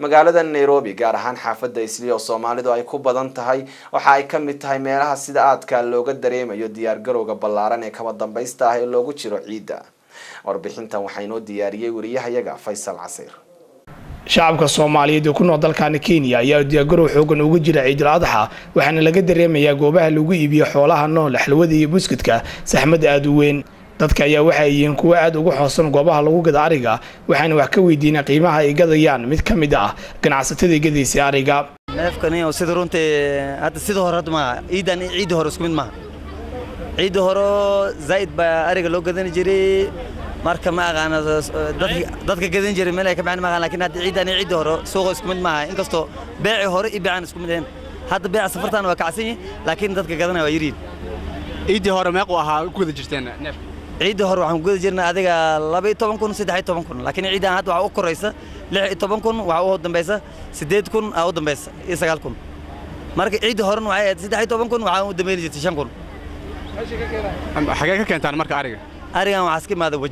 magaalada Nairobi gaar ahaan xaafadda Islii oo Soomaalidu ay ku badan tahay waxa ay ka mid tahay meelaha sida aadka looga dareemayo diyaar garowga ballaaran ee kaba dambaysta ah ee loogu jiro ciida warbixintan waxay noo diyaariyay wariyahayaga Faysal Casiir shacabka Soomaaliyeed ku nool dalkan Kenya ayaa diyaar garow xoogan ugu jira Ciid al-Adha waxaana laga dareemayaa goobaha lagu iibiyo xoolaha nool xalwada iyo buskudka saxmad aad u weyn dadka ayaa waxa ay yihiin kuwa aad ugu xoosan goobaha lagu gado ariga waxaana wax ka weydiinaa qiimaha ay gadayaan mid ka mid ah ganacsatada gadaysa ariga neefkani oo sida runtii hadda sida hore ma ciidan ciid hore isku mid ma ciid hore zaid ba ariga loo gadan jiray marka ma aqaan dadka gadan jiray meel ay ka baan ma aqaan laakiin hadda ciidan ciid hore suuq isku mid ma inkasto beeci hore iyo beecan isku mideen hadda beec safartan waa kacsan laakiin dadka gadanaya waa yiriin ciid hore meeq u ahaa ku wada jirteen neef ciid hore waxaan ku gadi jirnaa adiga 12 kun 13 kun laakiin ciidan hadda waxa u koraysa 16 kun waxa u dambaysa 8 kun oo dambaysa 9 kun marka ciid hore waxay 13 kun waxa u dambeeyay 5 kun xagee ka keentaan marka arigan waxa iska imaada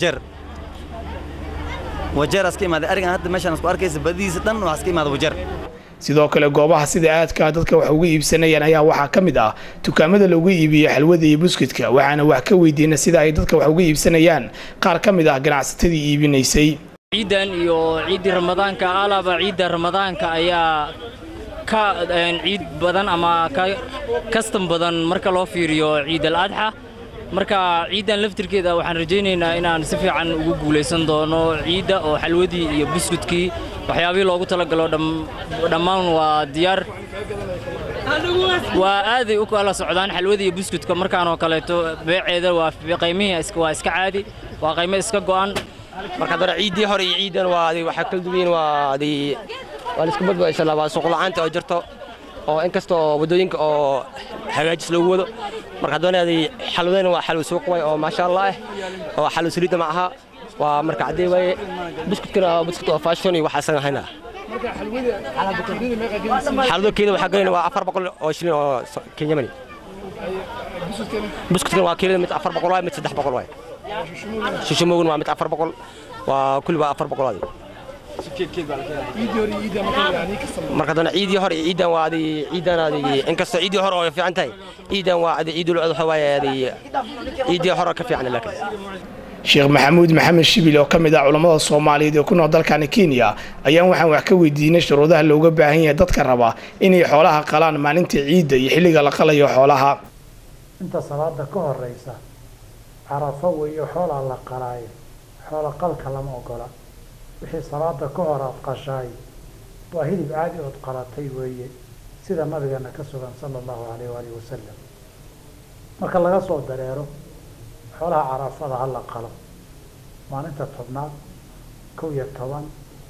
wajeer iska imaada arigan hadda meeshan isku arkaysa badiisa dhan waxa iska imaada wajeer sidoo kale goobaha sida aadka dadka wax ugu iibsanayaan ayaa waxa kamid ah dukaamada lagu iibiyo xalwada iyo buskudka waxaana wax ka weydiina sida ay dadka wax ugu iibsanayaan qaar kamid ah ganacsatadii iibinaysay ciidan iyo ciidii ramadaanka alaba ciida ramadaanka ayaa ka ciid badan ama ka custom badan marka loo fiiriyo ciid al-adha marka ciidan laftirkeeda waxaan rajaynaynaa inaan si fiican ugu guuleysan doono ciida oo xalwadii iyo buskudkii waxyaabihii loogu talagalo dhammaan waa diyaar waa aaday u kala socdaan xalwadii iyo buskudka markaan oo kaleeto beeceeda waa qiimihii waa iska caadi waa qiimo iska go'an marka dara ciidii hore iyo ciidan waa waxa kala duwan waa isku badbaaysan laba suuq la'aanta oo jirto oo inkastoo wadooyinka oo hagaajis lagu wado marka doonayay xalwadana waa xalwa suuq way oo ma sha Allah oo xalwa saliid ma aha waa marka cadee way buskudkana buskut oo fashion iyo waxa san hayna marka xalwada keeda waxa galina waa 400 oo shilin oo Kenya mani buskudkana waa keeda mid 400 waa mid 300 waa shishumogun waa mid 400 waa kulli waa 400 marka dana ciidii hore ciidan waa ciidan inkastoo ciidii hore oo fiican tahay ciidan waa ciidul adha waa ciidii hore ka fiican laakiin Sheekh Maxamed Shibil oo kamid ah culimada Soomaaliyeed ee ku nool dalkan Kenya ayaan waxaan wax ka weydiinay shuruudaha looga baahan yahay dadka raba inay xoolaha qalaan maalinta ciida iyo xilliga la qalayo xoolaha inta salaada ka horeysa Carafa weeyo xoolaha la qalaayo xoola qalka lama ogola wixii salaada ka hor qashay waa hilib caadi oo qalatay weeye sida nabigeena ka sugan sallallahu alayhi wa sallam marka laga soo dareero xoolaha Carafada hal la qalo maalinta tobnaad 11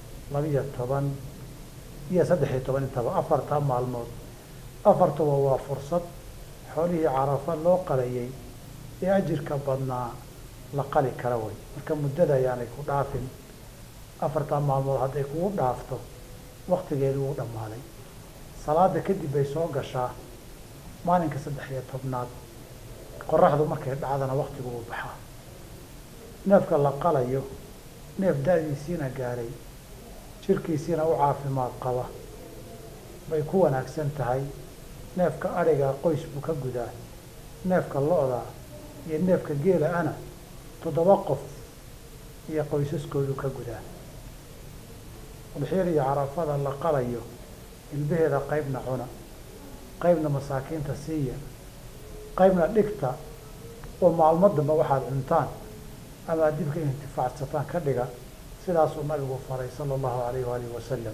12 iyo 13 intaba afarta maalmood afartuba waa fursad xoolihii Carafa loo qalayay ee ajirka badnaa la qali kara way marka muddada ayaanay ku dhaafin afarta maalmood haday kugu dhaafto waqtigeedu uu dhamaaday salaada kadib ay soo gashaa maalinka 13aad qorraxdu markay dhacdana waqtigu uu baxaa neefka la qalayo neef daadiisiina gaaray jirkiisina u caafimaad qaba bay ku wanaagsan tahay neefka ariga qoys buu ka gudaa neefka lo'da iyo neefka geela ana 7 qof iyo qoysaskoodu ka gudaa الحيري عرفة الله قليو البهذا قيبنا هنا قيبنا مساكين تسية قيبنا دكتا ومع المدة واحد انتان أما ديبك انتفاع ستان كدقا سلاس النبي وفري صلى الله عليه وآله وسلم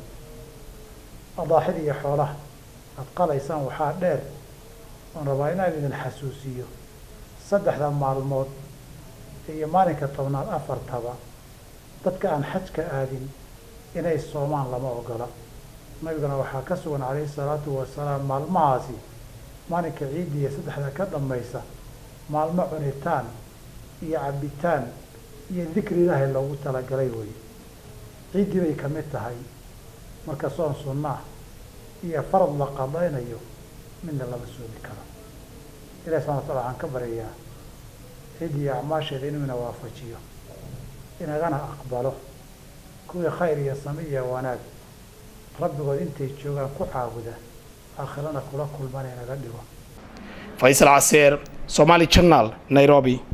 أضاحري حوله أتقال إيسان وحاد دير ونرباينا من الحسوسية صدح ذا مع الموت هي مالك الطبنان أفر تبا dadka aan xajka aadin inay soomaan lama ogola nabigana waxa ka sugan calayhi salaatu wasalaam maalmahaasi maalinka ciidiya saddexda ka dhamaysa maalmo cunitaan iyo cabitaan iyo dhikri ilaahay loogu talagalay way ciidii bay ka mid tahay marka soon sunnah iyo farad la qadaynayo midna lama soomi karo ilaahay subhanahu wa ta'ala aan ka bariyaa ciidii acmaasheeda inuu waafajiyo inagana aqbalo kuwii khayr iyo samiya wanaag rabbigood intay joogaan ku caabuda aakhirana kula kulman inaga dhigo Faisal Aseer, Somali Channel, Nairobi.